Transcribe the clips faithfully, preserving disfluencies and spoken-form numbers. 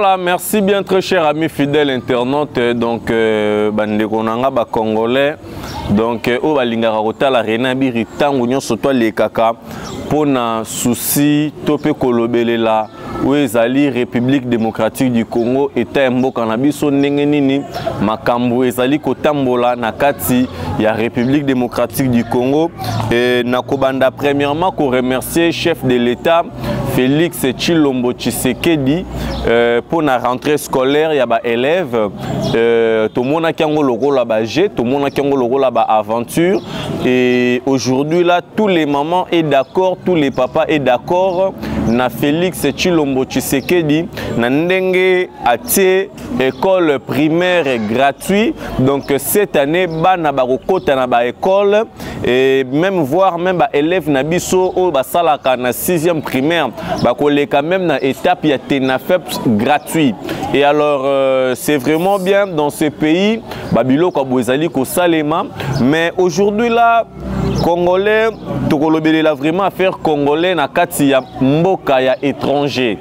Voilà, merci bien très cher ami fidèle internaute. Donc, euh, bande konanga ba congolais. Donc, au balinga rota la rena biri tango nyonso to le kaka pona souci topé kolobelela où ezali République démocratique du Congo eta mboka na biso ndenge nini makambo ezali kotambola na kati ya République démocratique du Congo. Et nakobanda premièrement ko remercier chef de l'État Félix Tshilombo Tshisekedi euh, pour la rentrée scolaire, il y a des élèves, euh, tout le monde a le rôle à G, tout le monde a le rôle à aventure. Et aujourd'hui, là, tous les mamans sont d'accord, tous les papas sont d'accord. Na Félix Tshilombo Tshisekedi, na ndenge atie école primaire gratuite. Donc cette année, bana barokota na ba école et même voir même ba élèves na biso au basalaka na sixième primaire. Bah, quand même dans l'étape il y a Tenafep gratuit. Et alors euh, c'est vraiment bien dans ce pays Babilo Kabouezali ko Salema, mais aujourd'hui là Congolais tokolobeli la vraiment affaire congolais na kati ya mboka ya étranger.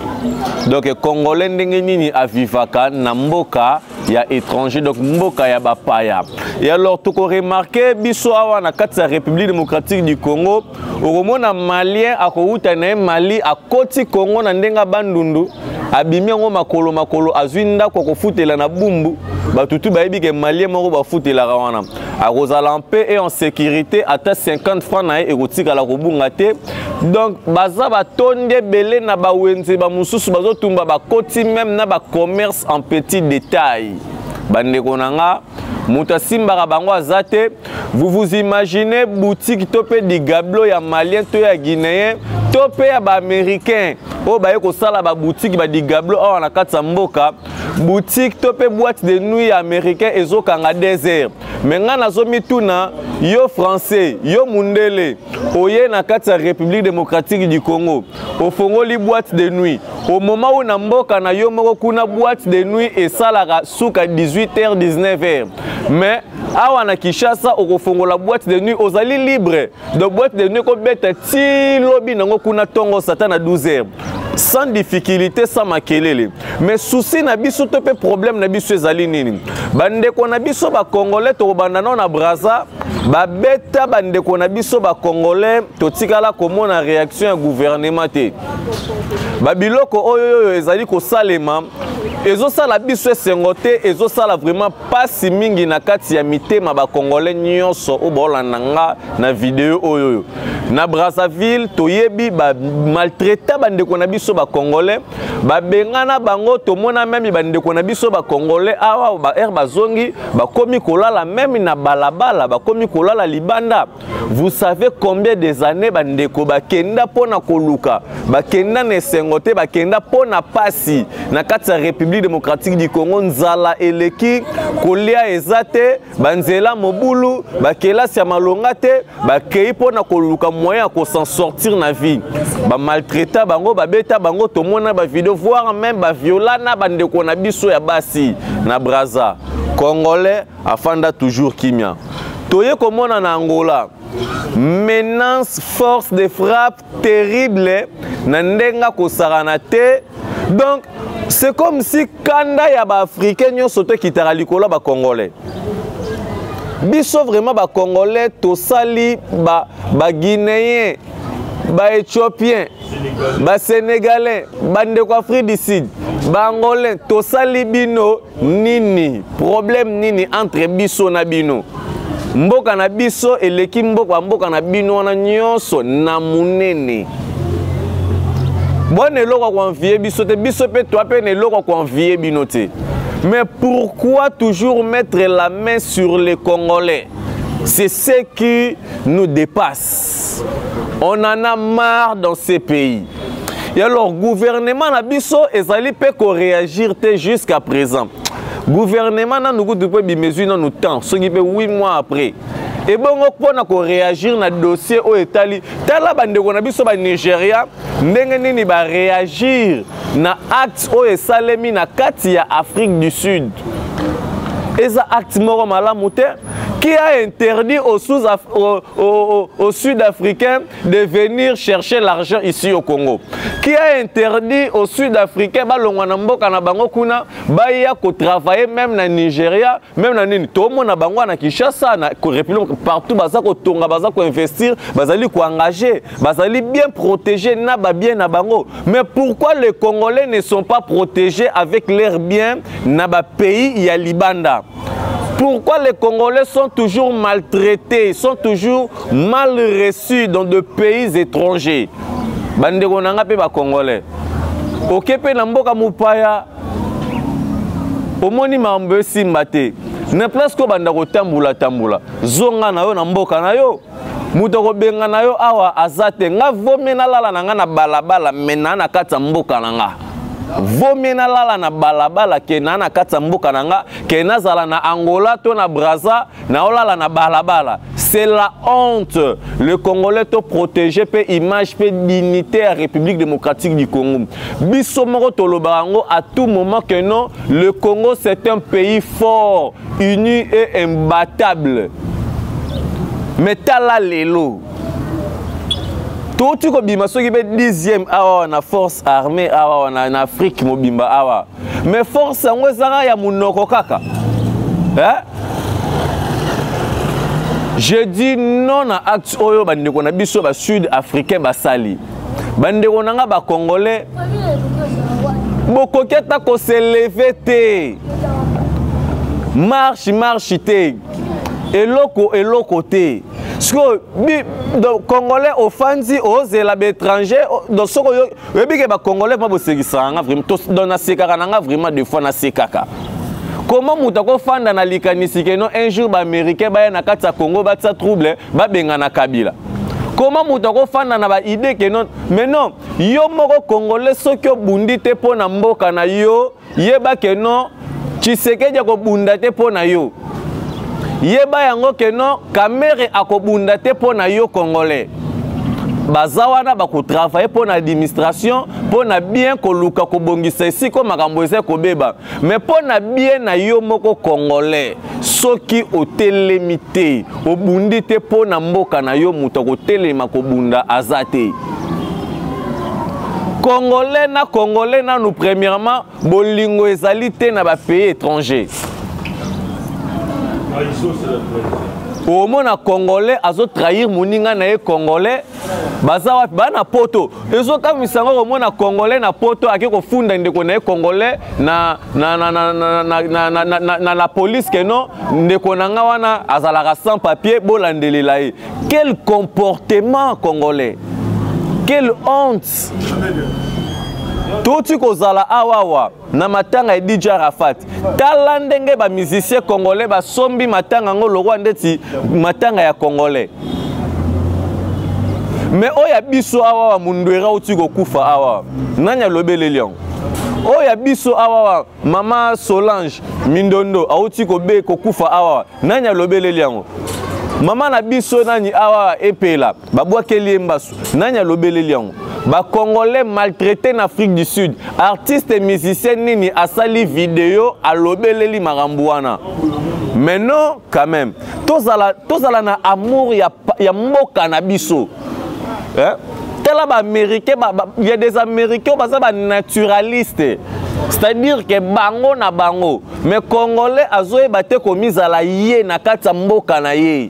Donc Congolais ndenge nini avivaka na mboka ya étranger, donc mboka ya bapaya. Et alors tu as remarqué biso awa na kati ya République démocratique du Congo okomona malien akouta na Mali akoti Congo na ndenga bandundu abimi ngo makolo makolo azwinda ko kofutela na bumbu batutu bayebi ke malien moko bafutela wana akozala en paix et en sécurité ata cinquante francs na ekotika la kobunga te. Donc baza batonde belé na bawenze ba mususu bazotumba bakoti même na ba commerce en petit détail bande konanga muta simba bango azate. Vous vous imaginez boutique topé di gablo ya malien to ya guinéen topé ya ba américain o ba ko sala ba boutique ba di gablo o na katsa mboka boutique topé boîte de nuit américain ezokanga désert. Mais nga nazomi tuna yo français yo mundele oye na katsa République démocratique du Congo au fongoli boîte de nuit au moment où na mboka na yo moko kuna boîte de nuit et salaka suka dix-huit heures dix-neuf heures. Mais awa na Kinshasa okofongola boîte de nuit ozali libre de boîte de nuit ko beta ti lobi nango kuna tongo satana douze heures sans difficulté sans makelele. Mais souci na biso to pe problème na biso ezali nini bande ko na biso ba congolais to banda na Brazza ba beta bande ko na biso ba congolais to tikala komona réaction ya gouvernement te ba biloko oyo ezali ko salema ezo sala biso esengote ezo sala vraiment pasi mingi na kati ya mitema ba congolais nyonso o bolanda nga na vidéo oyo na Brazzaville toyebi ba maltraiter bande ko na biso ba congolais ba bengana bango to mona même bande ko na biso ba congolais awa ba air bazongi ba komi kolala même na balabala ba komi kolala libanda. Vous savez combien des années bande ko ba kenda pona koluka ba kenda na esengote ba kenda pona pasi na kati ya République démocratique du Congo nzala eleki kolia ezate banzela mobulu bakelasi ya malonga te bakei pona koluka moyen ko s'en sortir na vie ba maltraiter bango ba beta bango to mona ba vidéo voir même ba violana bande ko na biso ya basi na Brazza. Congolais afanda toujours kimia toye komona na Angola menace force de frappe terrible na ndenga ko sarana te. Donc c'est comme si kanda ya ba africain nyonso to kitara likolo ba congolais biso vraiment ba congolais to sali ba ba guinéen ba éthiopien ba sénégalais ba ndeko Afrique du Sud ba angolais to sali bino nini problème nini entre biso na bino mboka na biso eleki mboka mboka na bino na nyonso na munene. Bon, mais pourquoi toujours mettre la main sur les Congolais? C'est ce qui nous dépasse. On en a marre dans ces pays. Et alors, gouvernement Nabiso et Zali peut réagir jusqu'à présent. Gouvernement n'a nous depuis des mesures dans nous temps, ce qui fait huit mois après. Et bon, on peut réagir dans le dossier au Italie. Tala bande ko na biso ba Nigeria, ndenge nini ba réagir na acte o esalemi na kati ya Afrique du Sud. Eza acte moko malamu te. Qui a interdit aux, aux, aux, aux Sud-Africains de venir chercher l'argent ici au Congo? Qui a interdit aux Sud-Africains de travailler même na Nigeria, même na Nini? Tout le monde a bango na Kinshasa, na République partout, bazako tonga, bazako investir, bazali ko engager, bazali bien protéger na ba bien na bango. Mais pourquoi les Congolais ne sont pas protégés avec leurs biens na ba pays ya Libanda? Pourquoi les Congolais sont toujours maltraités, sont toujours mal reçus dans des pays étrangers? Bandeko nanga pe ba Congolais. Okepe na mboka mupaya. Omoni mambe simbate. Ne place ko banda ko tambula tambula. Zonga na yo na mboka na yo. Muto ko benga na yo awa azate nga vomi na lala na nga na balabala mena na kata mboka na nga. Vomi na lala na balabala ke na na kata mboka na nga ke na zala na Angola to na Brazza na olala na balabala. C'est la honte. Le Congolais to protégé pe image pe dignité à République démocratique du Congo. Bisomoro tolobarango à tout moment que non, le Congo c'est un pays fort, uni et imbattable. Mais tala lelo. Tout tu ko bima so ki be dixième awa na force armée awa na en Afrique mobimba awa. Mais force ngo zanga ya munoko kaka. Hein? Je dis non à acte oyo bandeko na biso ba sud-africain basali. Bandeko nanga ba congolais. Bokoketa ko se lever te. Marche marche te. Eloko eloko te. Parce que les Congolais offensés aux étrangers, dans ce que les Congolais vont vraiment deux fois na sekaka. Comment moutako fanda na likanisi que non un jour ba américain ba na kata Congo ba tsa trouble ba benga na Kabila. Comment moutako fanda na ba idée que non mais non yo moko Congolais soki obundi te po na mboka na yo yeba que non Tshisekedi ko bunda te po na yo. Yeba yango que non Kamere akobunda te po na yo Congolais. Bazawana ba ko travailler pour l'administration pour na bien ko luka ko bongisa ici ko makambo ese ko beba mais pour na bien na yo moko Congolais soki otelemité obundi te po na mboka na yo muto ko telema ko bunda azate. Congolais na Congolais na nous premièrement bolingo ezalité na ba pays étranger. Au moins na Congolais azo trahir moninga na Congolais bazawa bana poto ezo kamisango au moins na Congolais na poto akiko funda ndeko na Congolais na na na na na na na na na la police que non ndeko nanga wana azalaka sans papier bolandelela ye. Quel comportement Congolais, quelle honte. Tout kozala awawa na matanga D J Arafat tala ndenge ba musicien congolais ba sombi matanga ngo lokwa ndeti matanga ya congolais. Mais oya biso awawa mundwera uti kokufa awawa nanya lobele lion. Oya biso awawa mama Solange Mindondo auti kobe kokufa awawa nanya lobele lion. Mama na biso nani awawa epela babwa keliembasu nanya lobele lion. Ba Congolais maltraités en Afrique du Sud, artistes et musiciens nini asali vidéo à lobeleli marambouana. Mais non, quand même. Tous à la amour ya ya mboka na biso. Hein? Tela ba américain, il y a des américains ba ba naturalistes. C'est-à-dire que bango na bango, mais Congolais azoe bate komi zala yé na kata mboka na yé.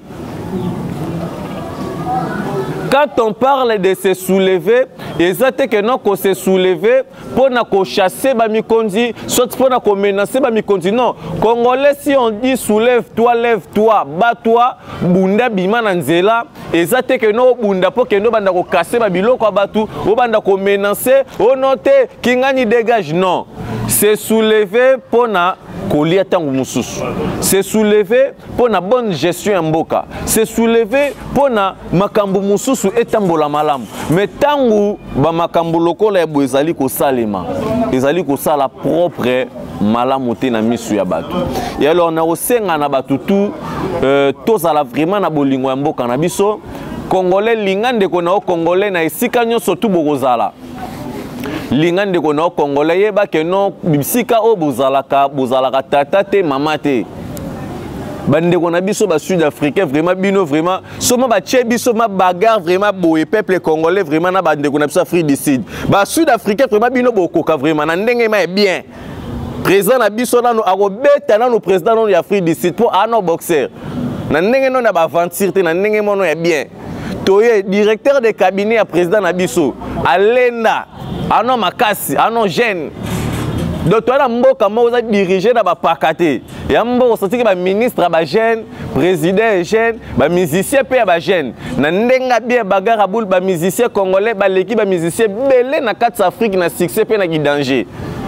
Quand on parle de se soulever, exactement que non qu'on se soulever pour na ko chasser ba mikondi, soit pour na ko menacer ba mikondi non. Congolais si on dit soulève-toi, lève-toi, bats-toi, bunda bima na nzela, exactement que non bunda pour que non banda ko casser ba biloko batu, o banda ko menacer, o noter kingani dégage non. Se soulever pour na kolia tangu mususu. Se soulever pour na bonne gestion en mboka. Se soulever pour na makambu mususu etambola malamu. Mais tangu ba makambu lokola ya ezali ko salema. Ezali ko sala propre malamu te na misu ya batu. Et alors na osenga na batu tout euh, tozala vraiment na bolingo ya mboka na biso. Congolais lingande ko na Congolais na esika nyonso tu bokozala. Lingande ko na Congolais yeba ke non bisika o bozalaka bozalaka tata te mama te. bande qu'on a biso ba sud-africain vraiment bino vraiment soma ba tche biso ma bagarre vraiment boye peuple congolais vraiment na bande qu'on a biso Afrique du Sud ba sud-africain vraiment bino bokoka vraiment na ndenge ma bien président na biso na no akobeta na no président no ya Afrique du Sud pour ano boxer na ndenge no na ba aventure te na ndenge mono ya bien toye directeur de cabinet à président na biso alenda ano makasi ano jeune donc toi na mboka mo za diriger na ba pakate ya mboka soti ba ministre ba jeune président jeune ba musicien pe ba jeune na ndenga bien bagarre boule ba musicien congolais ba l'équipe ba musicien belé na quatre Afrique na succès pe na ki danger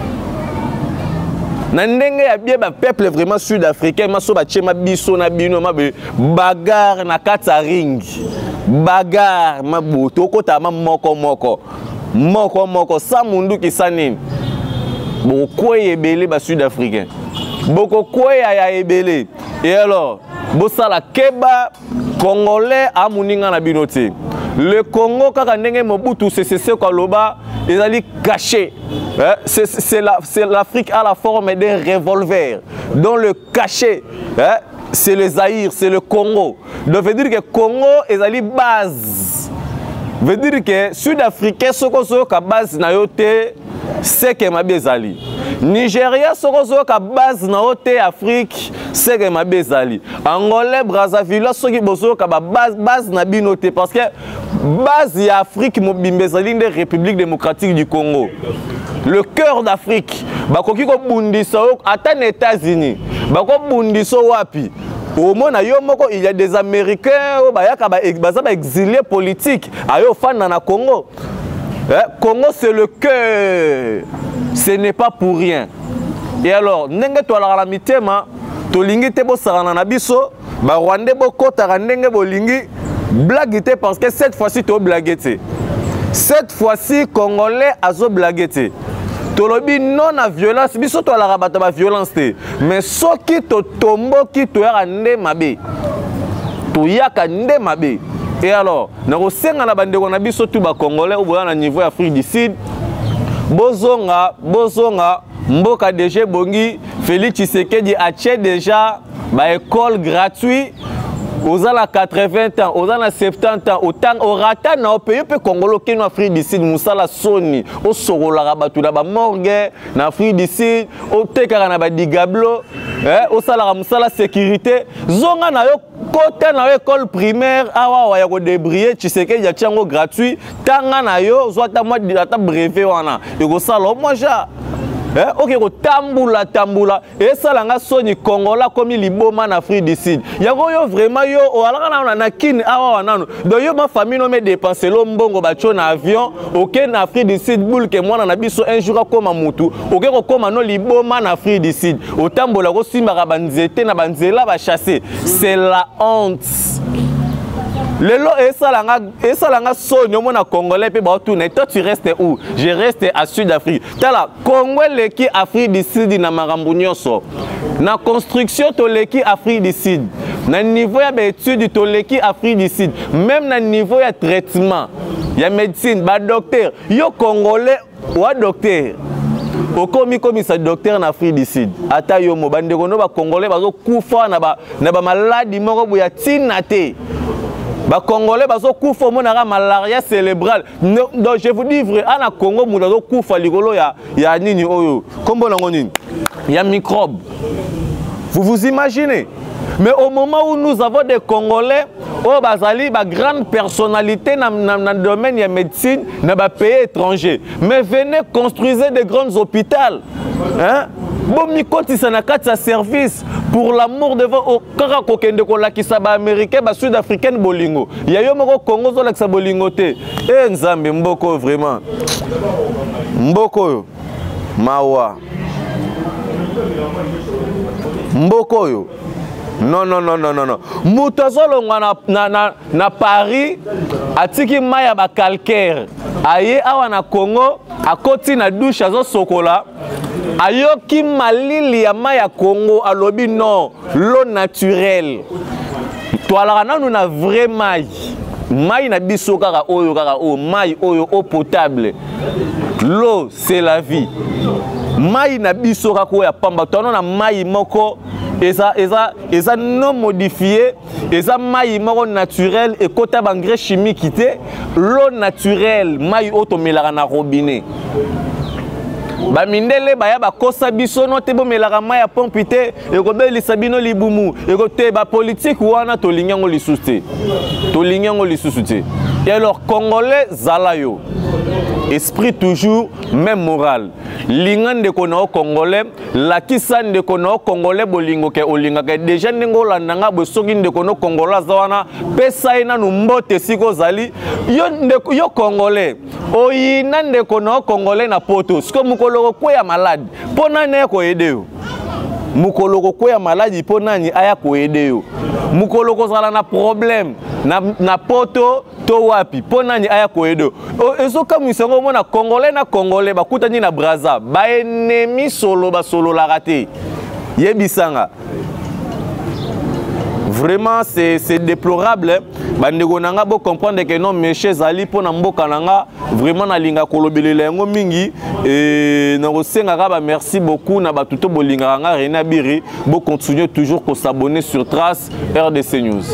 na ndenge ya bien ba peuple vraiment sud-africain maso ba tchema biso na bino ma bagarre na quatre ring bagarre ma boto kota ma moko moko moko moko sa mundu ki sanini beaucoup ebele ba sud-africain beaucoup ya ebele et alors bosala keba congolais a muninga na binote le Congo kaka ndenge Mobutu sese ko loba ezali caché c'est c'est la c'est l'Afrique à la forme d'un revolver dont le cachet hein, c'est le Zaïre, c'est le Congo. Donc veut dire que Congo ezali base veut dire que sud-africain soko soko base na yote c'est que mabezali Nigeria soko ka base na haute Afrique c'est que mabezali Angola Brazzaville soki bozo ka base base na binote parce que base ya Afrique mobimbezali de République démocratique du Congo le cœur d'Afrique bakoki ko bundisa ata na États-Unis bako bundiso wapi au moins il y a des Américains qui sont exilés politiques ayo fan na Congo. Congo c'est le cœur, ce n'est pas pour rien. Et alors, ndenge to la mitema, to lingi te bo sarana na biso, ba Rwandais bo kota ndenge bo lingi blaguité parce que cette fois-ci to blaguité. Cette fois-ci Congolais azo blaguité. Tolobi non à violence, biso to la rabata ba violence te. Mais soki to tombo ki to ya nde mabe. To yaka nde mabe. Et alors, na kosenga na bande ko na biso tu ba Congolais ou na niveau Afrique du Sud. Bozonga, bozonga mboka D G Bongi, Félix Tshisekedi a tché déjà ba école gratuite. Aux ans quatre-vingts ans, aux ans soixante-dix ans, autant au rata na au pays pe Congolo qui na Afrique du Sud musala soni, au sorola rabatu na ba morgue na Afrique du Sud, au tekara na ba digablo, eh, au sala musala sécurité, zonga na yo côté na école primaire, awa wa ya ko débrier, tu sais que ya tiango gratuit, tanga na yo, zwata moi ata brevet wana, yo ko sala moi ja. Eh, ok, ko tambula tambula et ça langa soni Congola comme liboma na Afrique du Sud. Yango yo vraiment yo o alaka na na kin awa wanano. Donc yo ma famille no me dépenser lo mbongo ba na avion, OK na Afrique du Sud boule que moi na biso un jour comme mutu. OK ko comme no liboma na Afrique du Sud. O tambola ko simba banzete na banzela ba chasser. C'est la honte. Lelo esalanga esalanga sonyo mona congolais pe ba tourner toi tu restes où? Je reste à Sud-Afrique. Tala Congo leki Afrique du Sud na makambo nyonso. Na construction to leki Afrique du Sud. Na niveau ya étude to leki Afrique du Sud. Même na niveau ya traitement, ya médecine, ba docteur, yo congolais wa docteur. Okomi komi sa docteur na Afrique du Sud. Ata yo mo bande kono ba congolais bazo kufa na ba na ba maladie moko boya tinate. Ba Congolais bazo kufa monaka malaria cérébrale. Donc je vous dis vrai, ana Congo munazo kufa ligolo ya ya nini oyo. Kombo nango nini? Ya microbe. Vous vous imaginez? Mais au moment où nous avons des Congolais, oh bazali ba grande personnalité dans le domaine de la médecine, dans les pays étrangers. Mais venez construire des grands hôpitaux. Hein? Bon, mikoti sanakata service pour l'amour de vos kaka kokende ko la kisaba américain ba sud-africain bolingo. Ya yo moko Congo zo la kisaba bolingo te. Eh nzambe mboko vraiment. Mboko yo. Mawa. Mboko yo. Non, non, non, non, non, non. Moutazolo na, na, na, na Paris, atiki maya ba calcaire. Aye awa na Congo, akoti na douche azo sokola. Ayoki malili ya maya Congo, alobi non, l'eau naturelle. Toalara na nous na vrai maille. Maille na biso kaka oyo kaka o, maille oyo eau potable. L'eau c'est la vie. Maille na biso kaka ya pamba. Tono na maille moko Et ça, et ça, et ça non modifié, et ça maï maro naturel et côté d'engrais chimique qui était l'eau naturelle maï automélara na robinet. Ba mindele ba ya ba kosa biso no te bo melaka mai ya pompite e ko be lisabino libumu e ko te ba politique wana to linyango lisuste to linyango lisuste. Et alors congolais zalayo esprit toujours même moral lingan de kono congolais la kisan de kono congolais bolingo ke olinga ke déjà ndingo landanga bo soki de kono congolais zawana pesa ina no mbote siko zali yo de yo congolais oyina de kono congolais na poto siko mukolo ko ya malade pona ne ko edeo mukolo ko ya malade pona ni aya ko edeo mukolo ko zala na problème na na poto to wapi pona ni aya ko edo eso comme isango mona congolais na congolais bakuta ni na Brazza ba ennemi solo ba solo la raté yebisanga vraiment c'est c'est déplorable bandeko nanga bo comprendre que non monsieur Zali pona mboka nanga vraiment na linga kolobelela yango mingi et na kosenga ba merci beaucoup na batuto bolinga nga René Abiri bo continuer toujours ko s'abonner sur Trace R D C News.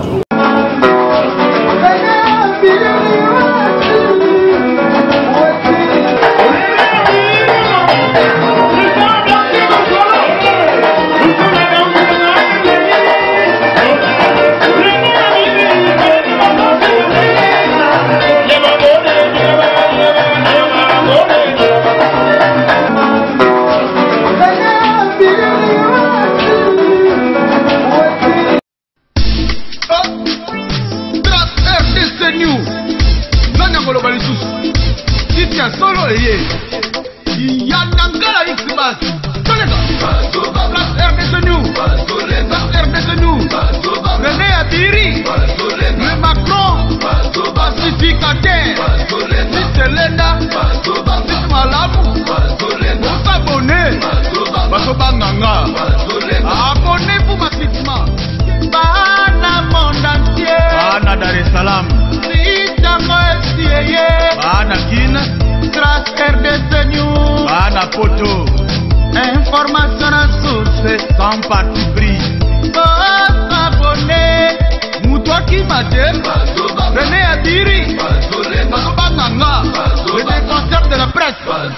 Solo eye Yanangala X-Bas Solega R D C News R D C News René Abiri Le Macron Pacificateur Selena Malamu S'abonner Basobanganga Abonnez-vous massivement Bana monde entier Bana Dar es Salaam Bana Guinée Trace R D C News Bana Poto Information à source sans parti pris S'abonner Moutoua qui m'appelle René Abiri Basobanganga Le défenseur de la presse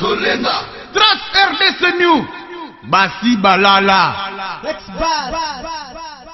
Trace R D C News Bassi Balala.